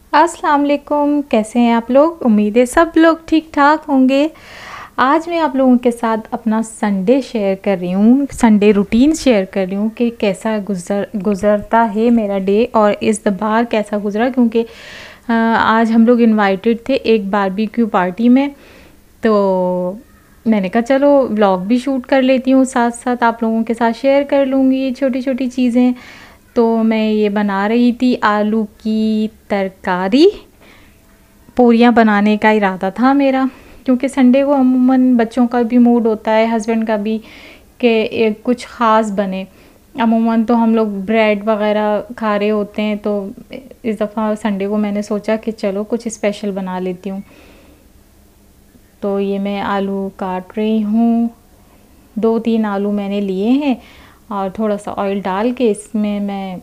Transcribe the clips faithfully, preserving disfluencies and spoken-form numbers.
अस्सलाम वालेकुम, कैसे हैं आप लोग। उम्मीद है सब लोग ठीक ठाक होंगे। आज मैं आप लोगों के साथ अपना संडे शेयर कर रही हूँ, संडे रूटीन शेयर कर रही हूँ कि कैसा गुजर गुज़रता है मेरा डे और इस बार कैसा गुज़रा, क्योंकि आज हम लोग इनवाइटेड थे एक बारबेक्यू पार्टी में। तो मैंने कहा चलो व्लॉग भी शूट कर लेती हूँ, साथ साथ आप लोगों के साथ शेयर कर लूँगी छोटी छोटी चीज़ें। तो मैं ये बना रही थी आलू की तरकारी, पूरियाँ बनाने का इरादा था मेरा, क्योंकि संडे को अमूमन बच्चों का भी मूड होता है, हस्बैंड का भी, कि कुछ ख़ास बने। अमूमन तो हम लोग ब्रेड वगैरह खा रहे होते हैं, तो इस दफ़ा संडे को मैंने सोचा कि चलो कुछ स्पेशल बना लेती हूँ। तो ये मैं आलू काट रही हूँ, दो तीन आलू मैंने लिए हैं और थोड़ा सा ऑयल डाल के इसमें मैं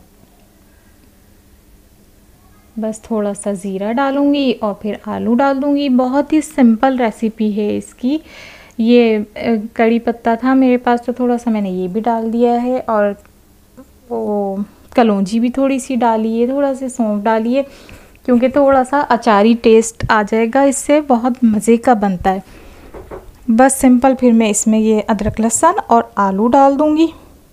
बस थोड़ा सा ज़ीरा डालूँगी और फिर आलू डाल दूँगी। बहुत ही सिंपल रेसिपी है इसकी। ये कड़ी पत्ता था मेरे पास तो थोड़ा सा मैंने ये भी डाल दिया है, और वो कलौंजी भी थोड़ी सी डाली है, थोड़ा सा सौंफ डाली है, क्योंकि थोड़ा सा अचारी टेस्ट आ जाएगा, इससे बहुत मज़े का बनता है। बस सिंपल। फिर मैं इसमें ये अदरक लहसुन और आलू डाल दूँगी।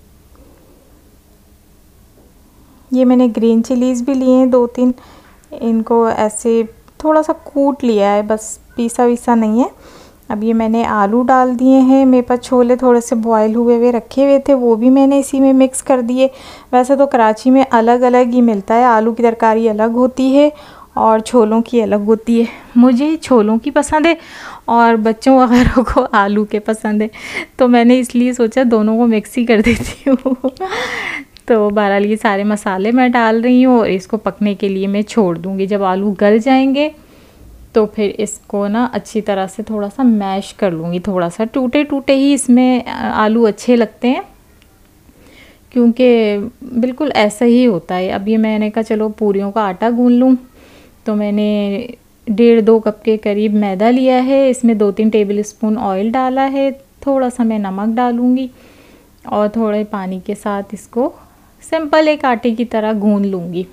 ये मैंने ग्रीन चिलीज़ भी लिए हैं दो तीन, इनको ऐसे थोड़ा सा कूट लिया है, बस पीसा वीसा नहीं है। अब ये मैंने आलू डाल दिए हैं। मेरे पास छोले थोड़े से बॉयल हुए हुए रखे हुए थे, वो भी मैंने इसी में मिक्स कर दिए। वैसे तो कराची में अलग अलग ही मिलता है, आलू की तरकारी अलग होती है और छोलों की अलग होती है। मुझे छोलों की पसंद है और बच्चों वगैरह को आलू के पसंद है, तो मैंने इसलिए सोचा दोनों को मिक्स ही कर देती हूँ। तो बहरहाल ये सारे मसाले मैं डाल रही हूँ और इसको पकने के लिए मैं छोड़ दूँगी। जब आलू गल जाएंगे तो फिर इसको ना अच्छी तरह से थोड़ा सा मैश कर लूँगी, थोड़ा सा टूटे टूटे ही इसमें आलू अच्छे लगते हैं, क्योंकि बिल्कुल ऐसा ही होता है। अब ये मैंने कहा चलो पूरियों का आटा गूँध लूँ, तो मैंने डेढ़ दो कप के करीब मैदा लिया है, इसमें दो तीन टेबल स्पून ऑयल डाला है, थोड़ा सा मैं नमक डालूँगी और थोड़े पानी के साथ इसको सिंपल एक आटे की तरह गूँध लूँगी।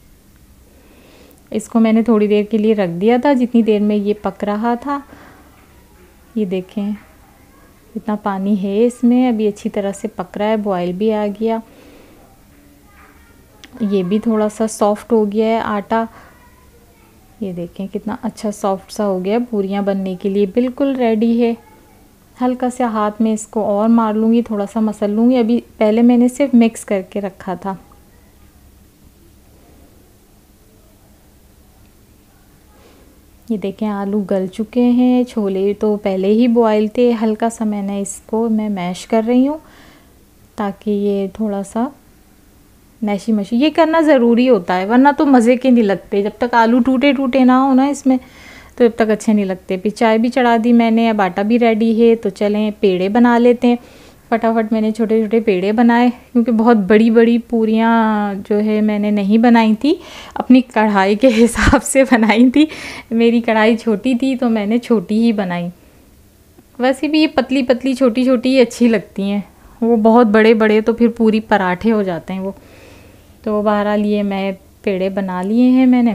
इसको मैंने थोड़ी देर के लिए रख दिया था, जितनी देर में ये पक रहा था। ये देखें इतना पानी है इसमें, अभी अच्छी तरह से पक रहा है, बॉयल भी आ गया, ये भी थोड़ा सा सॉफ्ट हो गया है आटा। ये देखें कितना अच्छा सॉफ्ट सा हो गया, पूरियाँ बनने के लिए बिल्कुल रेडी है। हल्का सा हाथ में इसको और मार लूँगी, थोड़ा सा मसल लूँगी। अभी पहले मैंने सिर्फ मिक्स करके रखा था। ये देखें आलू गल चुके हैं, छोले तो पहले ही बॉयल थे। हल्का सा मैंने इसको मैं मैश कर रही हूँ ताकि ये थोड़ा सा मैशी मशी, ये करना ज़रूरी होता है, वरना तो मज़े के नहीं लगते। जब तक आलू टूटे टूटे ना हो ना इसमें, तो जब तक अच्छे नहीं लगते। फिर चाय भी चढ़ा दी मैंने, अब आटा भी रेडी है, तो चलें पेड़े बना लेते हैं। फटाफट मैंने छोटे छोटे पेड़े बनाए, क्योंकि बहुत बड़ी बड़ी पूरियाँ जो है मैंने नहीं बनाई थी, अपनी कढ़ाई के हिसाब से बनाई थी। मेरी कढ़ाई छोटी थी तो मैंने छोटी ही बनाई। वैसे भी ये पतली पतली छोटी छोटी ही अच्छी लगती हैं, वो बहुत बड़े बड़े तो फिर पूरी पराठे हो जाते हैं वो। तो बहरहाल ये मैं पेड़े बना लिए हैं मैंने।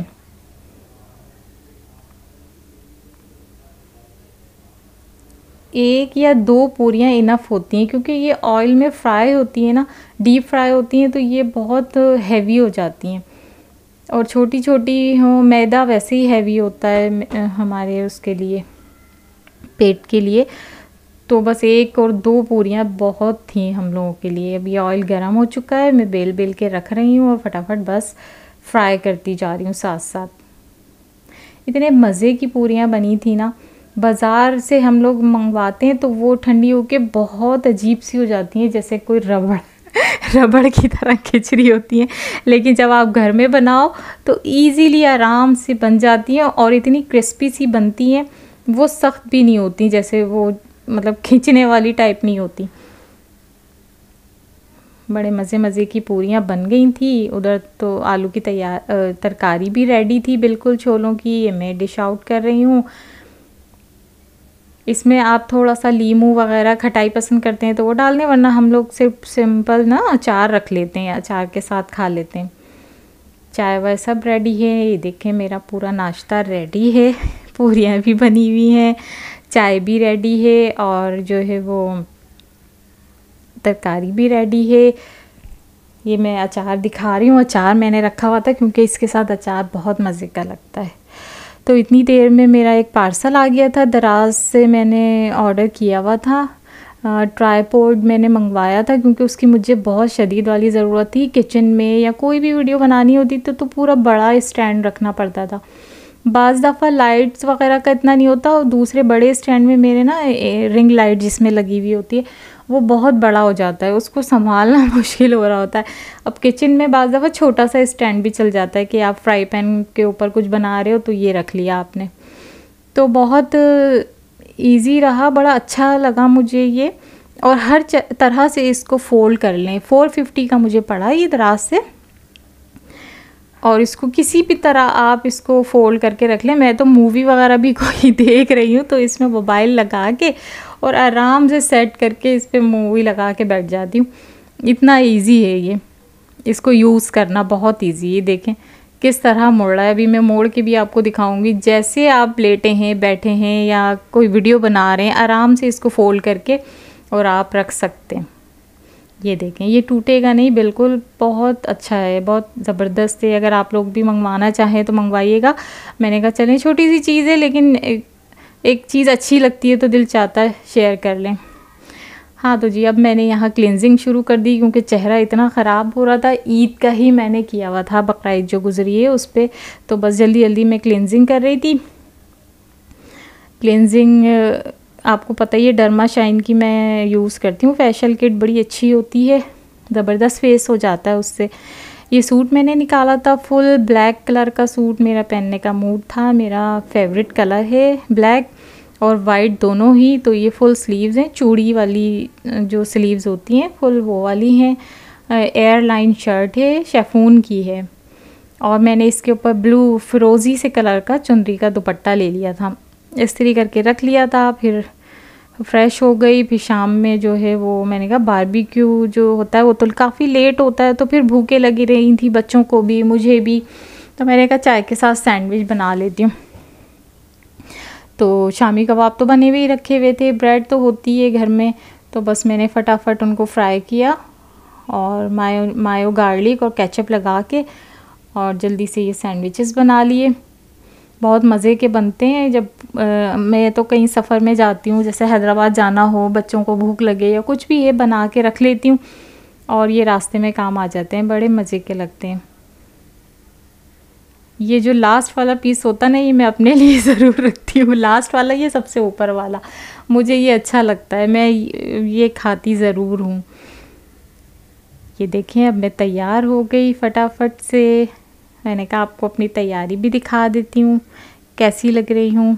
एक या दो पूरियाँ इनफ होती हैं, क्योंकि ये ऑयल में फ्राई होती है ना, डीप फ्राई होती हैं, तो ये बहुत हैवी हो जाती हैं। और छोटी छोटी हो, मैदा वैसे ही हैवी होता है हमारे उसके लिए, पेट के लिए। तो बस एक और दो पूरियाँ बहुत थी हम लोगों के लिए। अब ये ऑयल गर्म हो चुका है, मैं बेल बेल के रख रही हूँ और फटाफट बस फ्राई करती जा रही हूँ साथ साथ। इतने मज़े की पूरियाँ बनी थी ना, बाज़ार से हम लोग मंगवाते हैं तो वो ठंडी होके बहुत अजीब सी हो जाती हैं, जैसे कोई रबड़ रबड़ की तरह खिचड़ी होती हैं। लेकिन जब आप घर में बनाओ तो इजीली आराम से बन जाती हैं और इतनी क्रिस्पी सी बनती हैं, वो सख्त भी नहीं होती, जैसे वो मतलब खींचने वाली टाइप नहीं होती। बड़े मज़े मज़े की पूरियाँ बन गई थी। उधर तो आलू की तैयार तरकारी भी रेडी थी बिल्कुल छोलों की। ये मैं डिश आउट कर रही हूँ। इसमें आप थोड़ा सा लीमू वगैरह खटाई पसंद करते हैं तो वो डाल दें, वरना हम लोग सिर्फ सिंपल ना अचार रख लेते हैं, अचार के साथ खा लेते हैं। चाय वाय सब रेडी है। ये देखें मेरा पूरा नाश्ता रेडी है, पूरियाँ भी बनी हुई हैं, चाय भी रेडी है और जो है वो तरकारी भी रेडी है। ये मैं अचार दिखा रही हूँ, अचार मैंने रखा हुआ था क्योंकि इसके साथ अचार बहुत मज़े का लगता है। तो इतनी देर में मेरा एक पार्सल आ गया था, दराज से मैंने ऑर्डर किया हुआ था। ट्राईपॉड मैंने मंगवाया था क्योंकि उसकी मुझे बहुत शदीद वाली ज़रूरत थी। किचन में या कोई भी वीडियो बनानी होती तो तो पूरा बड़ा स्टैंड रखना पड़ता था। बाज़ दफ़ा लाइट्स वगैरह का इतना नहीं होता और दूसरे बड़े स्टैंड में मेरे ना रिंग लाइट जिसमें लगी हुई होती है वो बहुत बड़ा हो जाता है, उसको संभालना मुश्किल हो रहा होता है। अब किचन में बाज़ दफ़ा छोटा सा स्टैंड भी चल जाता है कि आप फ्राई पैन के ऊपर कुछ बना रहे हो तो ये रख लिया आपने, तो बहुत इजी रहा, बड़ा अच्छा लगा मुझे ये। और हर तरह से इसको फ़ोल्ड कर लें। फोर फिफ्टी का मुझे पड़ा ये दराज से, और इसको किसी भी तरह आप इसको फ़ोल्ड करके रख लें। मैं तो मूवी वगैरह भी कोई देख रही हूँ तो इसमें मोबाइल लगा के और आराम से सेट करके इस पर मूवी लगा के बैठ जाती हूँ। इतना इजी है ये, इसको यूज़ करना बहुत इजी है। देखें किस तरह मोड़ रहा है, अभी मैं मोड़ के भी आपको दिखाऊंगी। जैसे आप लेटे हैं, बैठे हैं या कोई वीडियो बना रहे हैं, आराम से इसको फ़ोल्ड करके और आप रख सकते हैं। ये देखें ये टूटेगा नहीं, बिल्कुल बहुत अच्छा है, बहुत ज़बरदस्त है। अगर आप लोग भी मंगवाना चाहें तो मंगवाइएगा। मैंने कहा चलें छोटी सी चीज़ है लेकिन एक, एक चीज़ अच्छी लगती है तो दिल चाहता है शेयर कर लें। हाँ तो जी अब मैंने यहाँ क्लिनजिंग शुरू कर दी क्योंकि चेहरा इतना ख़राब हो रहा था। ईद का ही मैंने किया हुआ था, बकरा ईद जो गुजरी है उस पर, तो बस जल्दी जल्दी मैं क्लिनजिंग कर रही थी। क्लिनजिंग आपको पता ही है डर्मा शाइन की मैं यूज़ करती हूँ, फेशियल किट बड़ी अच्छी होती है, ज़बरदस्त फेस हो जाता है उससे। ये सूट मैंने निकाला था, फुल ब्लैक कलर का सूट मेरा पहनने का मूड था, मेरा फेवरेट कलर है ब्लैक और वाइट दोनों ही। तो ये फुल स्लीव्स हैं, चूड़ी वाली जो स्लीव्स होती हैं फुल वो वाली हैं। एयरलाइन शर्ट है, शेफून की है, और मैंने इसके ऊपर ब्लू फिरोज़ी से कलर का चुनरी का दुपट्टा ले लिया था, इस्त्री करके रख लिया था। फिर फ्रेश हो गई, फिर शाम में जो है वो मैंने कहा बारबेक्यू जो होता है वो तो काफ़ी लेट होता है तो फिर भूखे लगी रही थी बच्चों को भी मुझे भी, तो मैंने कहा चाय के साथ सैंडविच बना लेती हूँ। तो शामी कबाब तो बने हुए ही रखे हुए थे, ब्रेड तो होती है घर में, तो बस मैंने फटाफट उनको फ्राई किया और मायो मायो गार्लिक और केचप लगा के और जल्दी से ये सैंडविचेस बना लिए। बहुत मज़े के बनते हैं। जब आ, मैं तो कहीं सफ़र में जाती हूँ, जैसे हैदराबाद जाना हो, बच्चों को भूख लगे या कुछ भी, ये बना के रख लेती हूँ और ये रास्ते में काम आ जाते हैं, बड़े मज़े के लगते हैं। ये जो लास्ट वाला पीस होता ना, ये मैं अपने लिए ज़रूर रखती हूँ, लास्ट वाला, ये सबसे ऊपर वाला मुझे ये अच्छा लगता है, मैं ये खाती ज़रूर हूँ। ये देखें अब मैं तैयार हो गई फटाफट से। मैंने कहा आपको अपनी तैयारी भी दिखा देती हूँ कैसी लग रही हूँ।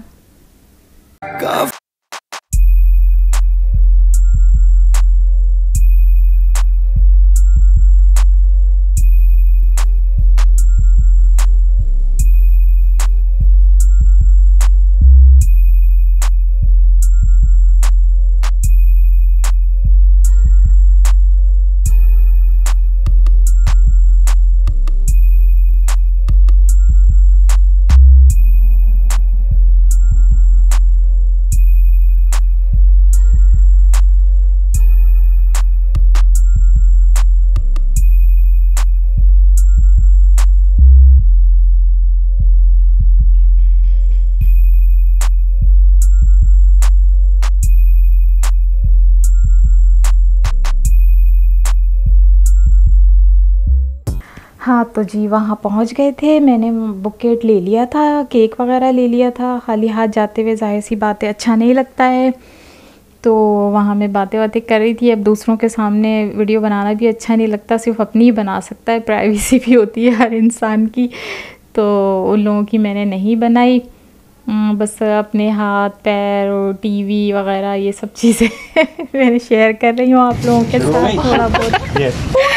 हाँ तो जी वहाँ पहुँच गए थे, मैंने बुकेट ले लिया था, केक वगैरह ले लिया था। खाली हाथ जाते हुए जाहिर सी बातें अच्छा नहीं लगता है, तो वहाँ मैं बातें बातें कर रही थी। अब दूसरों के सामने वीडियो बनाना भी अच्छा नहीं लगता, सिर्फ अपनी ही बना सकता है, प्राइवेसी भी होती है हर इंसान की, तो उन लोगों की मैंने नहीं बनाई। बस अपने हाथ पैर और टीवी वगैरह ये सब चीज़ें मैंने शेयर कर रही हूँ आप लोगों के साथ थोड़ा बहुत।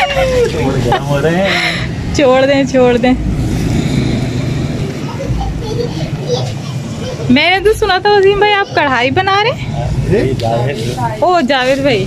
छोड़ दें छोड़ दें मैंने तो सुना था वसीम भाई आप कढ़ाई बना रहे हैं। ओ जावेद भाई,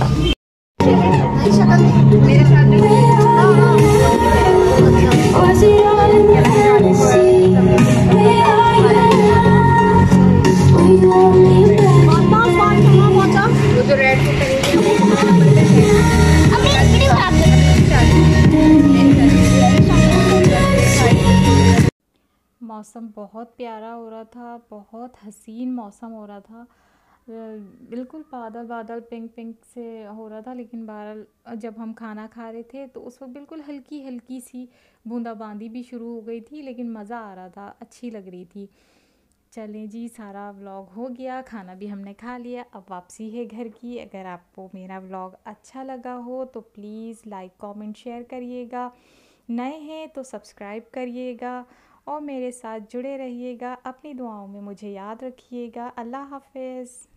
मौसम बहुत प्यारा हो रहा था, बहुत हसीन मौसम हो रहा था। बिल्कुल बादल बादल पिंक पिंक से हो रहा था, लेकिन बहरहाल जब हम खाना खा रहे थे तो उस वक्त बिल्कुल हल्की हल्की सी बूंदाबांदी भी शुरू हो गई थी, लेकिन मज़ा आ रहा था, अच्छी लग रही थी। चलें जी, सारा व्लॉग हो गया, खाना भी हमने खा लिया, अब वापसी है घर की। अगर आपको मेरा व्लॉग अच्छा लगा हो तो प्लीज़ लाइक कमेंट शेयर करिएगा, नए हैं तो सब्सक्राइब करिएगा और मेरे साथ जुड़े रहिएगा। अपनी दुआओं में मुझे याद रखिएगा। अल्लाह हाफ़िज़।